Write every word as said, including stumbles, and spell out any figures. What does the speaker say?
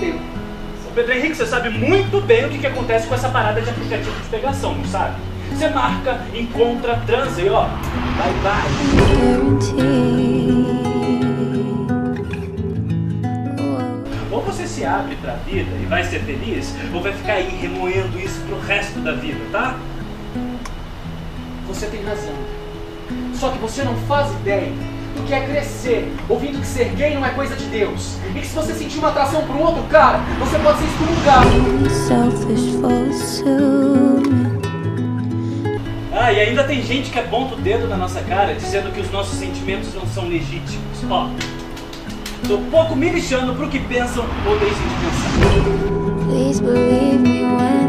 teu. Pedro Henrique, você sabe muito bem o que, que acontece com essa parada de aplicativo de pegação, não sabe? Você marca, encontra, transa e ó, bye bye. Ou você se abre pra vida e vai ser feliz, ou vai ficar aí remoendo isso pro resto da vida, tá? Você tem razão. Só que você não faz ideia do que é crescer, ouvindo que ser gay não é coisa de Deus. E que se você sentir uma atração por um outro cara, você pode ser excomungado. Ah, e ainda tem gente que aponta o dedo na nossa cara, dizendo que os nossos sentimentos não são legítimos. Ó, tô pouco me lixando pro que pensam ou deixem de pensar.